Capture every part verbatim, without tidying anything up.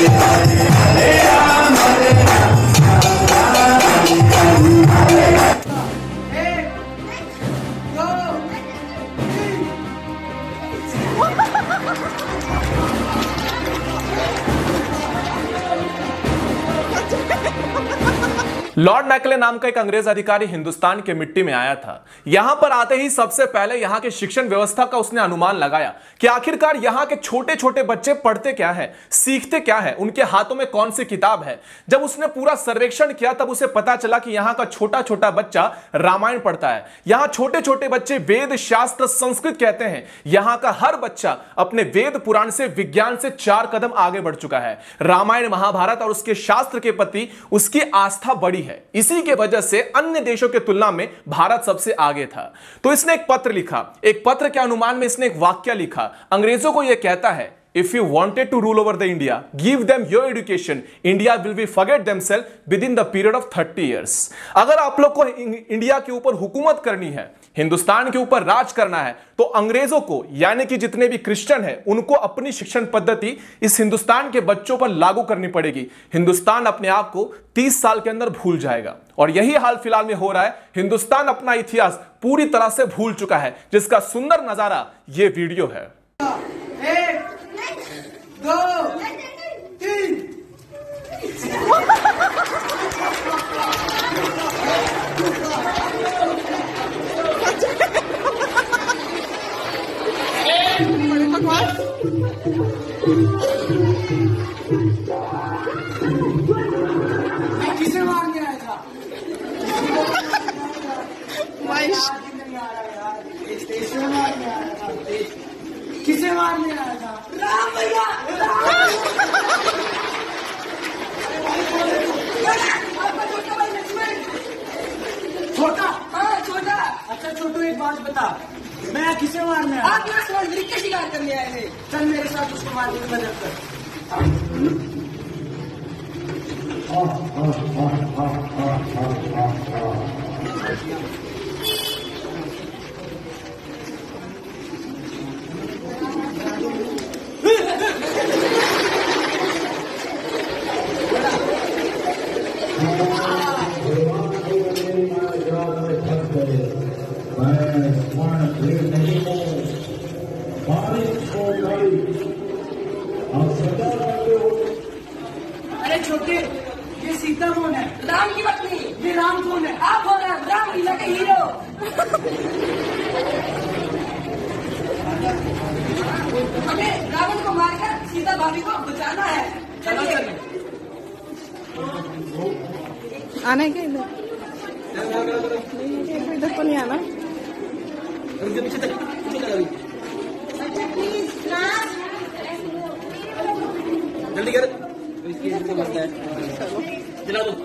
Lord McClay नाम का एक अंग्रेज अधिकारी हिंदुस्तान के मिट्टी में आया था। यहां पर आते ही सबसे पहले यहां के शिक्षण व्यवस्था का उसने अनुमान लगाया कि आखिरकार यहां के छोटे छोटे बच्चे पढ़ते क्या है, सीखते क्या है, उनके हाथों में कौन सी किताब है। जब उसने पूरा सर्वेक्षण किया तब उसे पता चला कि यहां का छोटा छोटा बच्चा रामायण पढ़ता है। यहां छोटे छोटे बच्चे वेद, शास्त्र, संस्कृत कहते हैं। यहां का हर बच्चा अपने वेद पुराण से, विज्ञान से चार कदम आगे बढ़ चुका है। रामायण, महाभारत और उसके शास्त्र के प्रति उसकी आस्था बड़ी है। इसी के वजह से अन्य देशों के तुलना में भारत सबसे आगे था। तो इसने एक पत्र लिखा। एक पत्र के अनुमान में इसने एक वाक्य लिखा। अंग्रेजों को यह कहता है, If you wanted to rule over the India, give them your education. India will be forget themselves within the period of thirty years. अगर आप लोग को इंडिया के ऊपर हुकूमत करनी है, हिंदुस्तान के ऊपर राज करना है, तो अंग्रेजों को, यानी कि जितने भी क्रिश्चियन हैं, उनको अपनी शिक्षण पद्धति इस हिंदुस्तान के बच्चों पर लागू करनी पड़ेगी। हिंदुस्तान अपने आप को तीस साल के अंदर भूल जाएगा। और यही हाल फिलहाल में हो रहा है। हिंदुस्तान अपना इतिहास पूरी तरह से भूल चुका है, जिसका सुंदर नजारा ये वीडियो है। दो, तीन। किसे मारने आया था? किसे मारने आया था? किसे मारने आया था? राम भैया। छोटा, हाँ छोटा। अच्छा छोटू, एक बात बता, मैं किसे मारने आया? आप यहाँ समुद्री के शिकार करने आए थे। चल मेरे साथ उसको मारने की मदद कर। अरे छोटे, ये सीता कौन है? राम की पत्नी। ये राम कौन है? आप हो राम, राम लीला के हीरो। हमें रावण को मारकर सीता भाभी को बचाना है। चलिए। आना है क्या इधर? इधर तो नहीं आना। जल्दी कर, चला दो।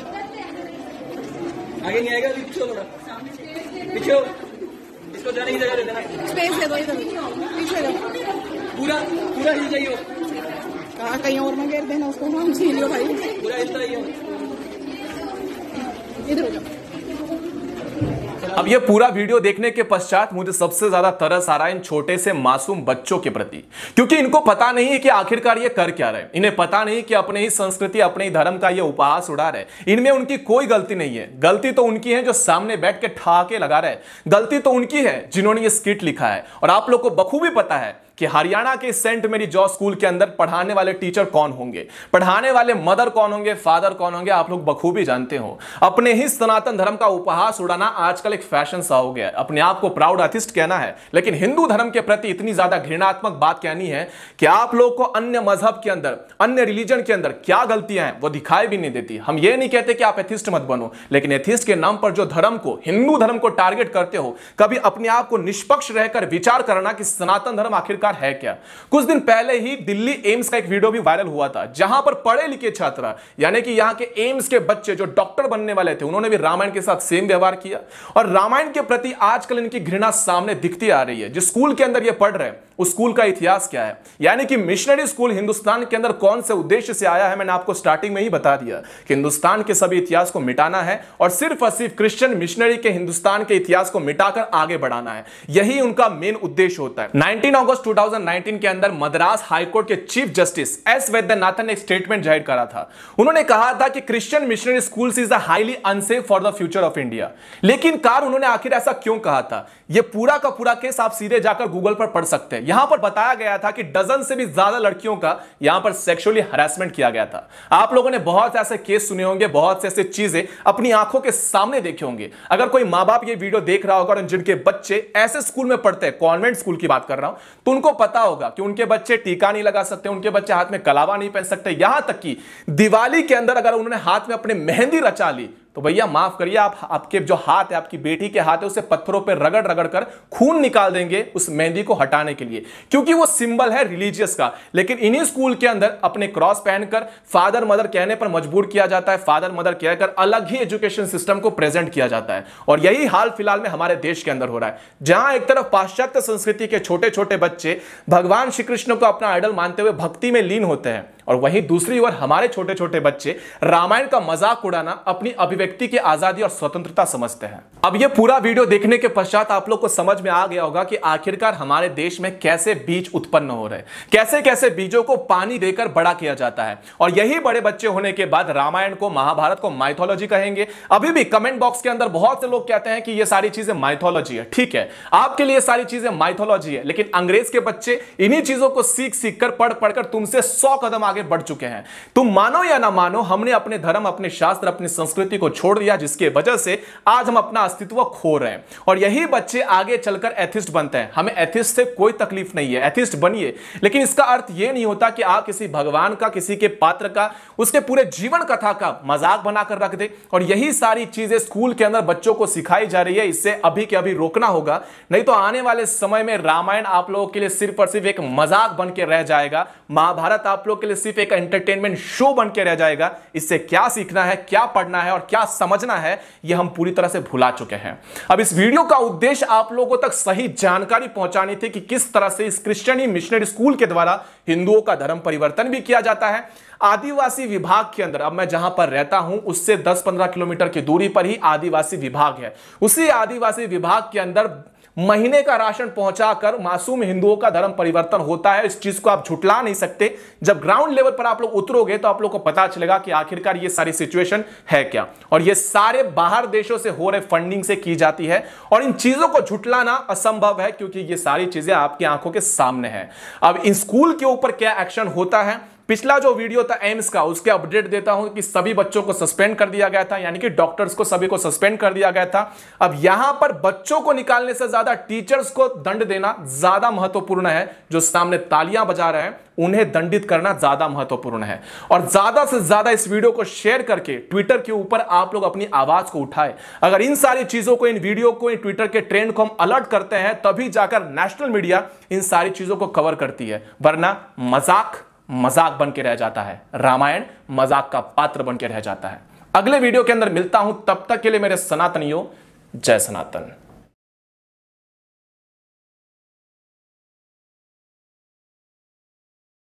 आगे नहीं आएगा, पीछे थोड़ा पीछे हो। इसको जाने की जगह दे देना। स्पेस दे दो इधर, पीछे दो। पूरा पूरा हिल जाइए। कहाँ कहीं और ना घेर देना उसको। हम छीन लो भाई, पूरा हिलता ही है। इधर हो जाओ। अब ये पूरा वीडियो देखने के पश्चात मुझे सबसे ज्यादा तरस आ रहा है इन छोटे से मासूम बच्चों के प्रति, क्योंकि इनको पता नहीं है कि आखिरकार ये कर क्या रहे हैं। इन्हें पता नहीं कि अपने ही संस्कृति, अपने ही धर्म का ये उपहास उड़ा रहे। इनमें उनकी कोई गलती नहीं है। गलती तो उनकी है जो सामने बैठ के ठहाके लगा रहे। गलती तो उनकी है जिन्होंने ये स्किट लिखा है। और आप लोग को बखूबी पता है कि हरियाणा के सेंट मेरी जॉर्ज स्कूल के अंदर पढ़ाने वाले टीचर कौन होंगे, पढ़ाने वाले मदर कौन होंगे, फादर कौन होंगे, आप लोग बखूबी जानते हो। अपने ही सनातन धर्म का उपहास उड़ाना आजकल एक फैशन सा हो गया है। अपने आप को प्राउड आर्टिस्ट कहना है, लेकिन हिंदू धर्म के प्रति इतनी ज्यादा घृणात्मक बात कहनी है कि आप लोग को अन्य मजहब के अंदर, अन्य रिलीजन के अंदर क्या गलतियां हैं वो दिखाई भी नहीं देती। हम ये नहीं कहते कि आप एथिस्ट मत बनो, लेकिन एथिस्ट के नाम पर जो धर्म को, हिंदू धर्म को टारगेट करते हो, कभी अपने आप को निष्पक्ष रहकर विचार करना कि सनातन धर्म आखिरकार है क्या। कुछ दिन पहले ही दिल्ली एम्स का एक वीडियो भी वायरल हुआ था, जहां पर पढ़े लिखे छात्र, यानी कि यहां के एम्स के बच्चे जो डॉक्टर बनने वाले थे, उन्होंने भी रामायण के साथ सेम व्यवहार किया। और रामायण के प्रति आजकल इनकी घृणा सामने दिखती आ रही है। जिस स्कूल के अंदर ये पढ़ रहे हैं उस स्कूल का इतिहास क्या है, यानी कि मिशनरी स्कूल हिंदुस्तान के अंदर कौन से उद्देश्य से आया है। मैंने आपको स्टार्टिंग में ही बता दिया कि हिंदुस्तान के सभी इतिहास को मिटाना है और सिर्फ और सिर्फ क्रिश्चियन मिशनरी के हिंदुस्तान के इतिहास को मिटाकर आगे बढ़ाना है। यही उनका मेन उद्देश्य होता है। नाइनटीन अगस्त दो हज़ार उन्नीस के अंदर मद्रास हाईकोर्ट के चीफ जस्टिस एस वैद्यनाथन ने एक स्टेटमेंट जाहिर करा था। उन्होंने कहा था कि Christian missionary schools is highly unsafe for the future of India. लेकिन कार उन्होंने आखिर ऐसा क्यों कहा था, यह पूरा का पूरा केस आप सीधे जाकर गूगल पर पढ़ सकते हैं। यहां पर बताया गया था कि डजन से भी ज्यादा लड़कियों का यहां पर सेक्सुअली हरासमेंट किया गया था। आप लोगों ने बहुत ऐसे केस सुने होंगे, बहुत से ऐसे चीजें अपनी आंखों के सामने देखे होंगे। अगर कोई मां बाप ये वीडियो देख रहा होगा और जिनके बच्चे ऐसे स्कूल में पढ़ते हैं, कॉन्वेंट स्कूल की बात कर रहा हूं, तो उनको पता होगा कि उनके बच्चे टीका नहीं लगा सकते, उनके बच्चे हाथ में कलावा नहीं पहन सकते, यहां तक कि दिवाली के अंदर अगर उन्होंने हाथ में अपने मेहंदी रचा ली तो भैया माफ करिए, आप आपके जो हाथ है, आपकी बेटी के हाथ है, उसे पत्थरों पर रगड़ रगड़ कर खून निकाल देंगे उस मेहंदी को हटाने के लिए, क्योंकि वो सिंबल है रिलीजियस का। लेकिन इन्हीं स्कूल के अंदर अपने क्रॉस पहनकर फादर मदर कहने पर मजबूर किया जाता है, फादर मदर कहकर अलग ही एजुकेशन सिस्टम को प्रेजेंट किया जाता है। और यही हाल फिलहाल में हमारे देश के अंदर हो रहा है, जहां एक तरफ पाश्चात्य संस्कृति के छोटे छोटे बच्चे भगवान श्री कृष्ण को अपना आइडल मानते हुए भक्ति में लीन होते हैं, और वहीं दूसरी ओर हमारे छोटे छोटे बच्चे रामायण का मजाक उड़ाना अपनी अभिव्यक्ति की आजादी और स्वतंत्रता समझते हैं। अब यह पूरा वीडियो देखने के पश्चात आप लोग को समझ में आ गया होगा कि आखिरकार हमारे देश में कैसे बीज उत्पन्न हो रहे हैं, कैसे कैसे बीजों को पानी देकर बड़ा किया जाता है। और यही बड़े बच्चे होने के बाद रामायण को, महाभारत को माइथोलॉजी कहेंगे। अभी भी कमेंट बॉक्स के अंदर बहुत से लोग कहते हैं कि यह सारी चीजें माइथोलॉजी है। ठीक है, आपके लिए सारी चीजें माइथोलॉजी है, लेकिन अंग्रेज के बच्चे इन्हीं चीजों को सीख सीख कर, पढ़ पढ़कर तुमसे सौ कदम आगे बढ़ चुके हैं। तुम मानो या ना मानो, हमने अपने धर्म, अपने शास्त्र, अपनी संस्कृति को छोड़ दिया, जिसके वजह से आज हम अपना अस्तित्व खो रहे हैं। और यही बच्चे आगे चलकर एथिस्ट बनते हैं। हमें एथिस्ट से कोई तकलीफ नहीं है, एथिस्ट बनिए, लेकिन इसका अर्थ यह नहीं होता कि आप किसी भगवान का, किसी के पात्र का, उसके पूरे जीवन कथा का मजाक बनाकर रख दे। और यही सारी चीजें स्कूल के अंदर बच्चों को सिखाई जा रही है। इससे अभी के अभी रोकना होगा, नहीं तो आने वाले समय में रामायण आप लोगों के लिए सिर्फ और सिर्फ एक मजाक बन के रह जाएगा, महाभारत आप लोगों के लिए सिर्फ एक एंटरटेनमेंट शो बन के रह जाएगा। इससे क्या सीखना है, क्या पढ़ना है और क्या समझना है, यह हम पूरी तरह से भुला चुके हैं। अब इस वीडियो का उद्देश्य आप लोगों तक सही जानकारी पहुंचानी थी कि किस तरह से इस क्रिश्चियन मिशनरी स्कूल के द्वारा हिंदुओं का धर्म परिवर्तन भी किया जाता है। आदिवासी विभाग के अंदर, अब मैं जहां पर रहता हूं उससे दस पंद्रह किलोमीटर की दूरी पर ही आदिवासी विभाग है। उसी आदिवासी विभाग के अंदर महीने का राशन पहुंचाकर मासूम हिंदुओं का धर्म परिवर्तन होता है। इस चीज को आप झुटला नहीं सकते। जब ग्राउंड लेवल पर आप लोग उतरोगे तो आप लोग को पता चलेगा कि आखिरकार ये सारी सिचुएशन है क्या, और ये सारे बाहर देशों से हो रहे फंडिंग से की जाती है। और इन चीजों को झुटलाना असंभव है, क्योंकि ये सारी चीजें आपकी आंखों के सामने है। अब इन स्कूल के ऊपर क्या एक्शन होता है, पिछला जो वीडियो था एम्स का, उसके अपडेट देता हूं कि सभी बच्चों को सस्पेंड कर दिया गया था, यानी कि डॉक्टर्स को सभी को सस्पेंड कर दिया गया था। अब यहां पर बच्चों को निकालने से ज्यादा टीचर्स को दंड देना ज्यादा महत्वपूर्ण है। जो सामने तालियां बजा रहे हैं उन्हें दंडित करना ज्यादा महत्वपूर्ण है। और ज्यादा से ज्यादा इस वीडियो को शेयर करके ट्विटर के ऊपर आप लोग अपनी आवाज को उठाएं। अगर इन सारी चीजों को, इन वीडियो को, इन ट्विटर के ट्रेंड को हम अलर्ट करते हैं, तभी जाकर नेशनल मीडिया इन सारी चीजों को कवर करती है, वरना मजाक मजाक बन के रह जाता है, रामायण मजाक का पात्र बन के रह जाता है। अगले वीडियो के अंदर मिलता हूं, तब तक के लिए मेरे सनातनियों, जय सनातन।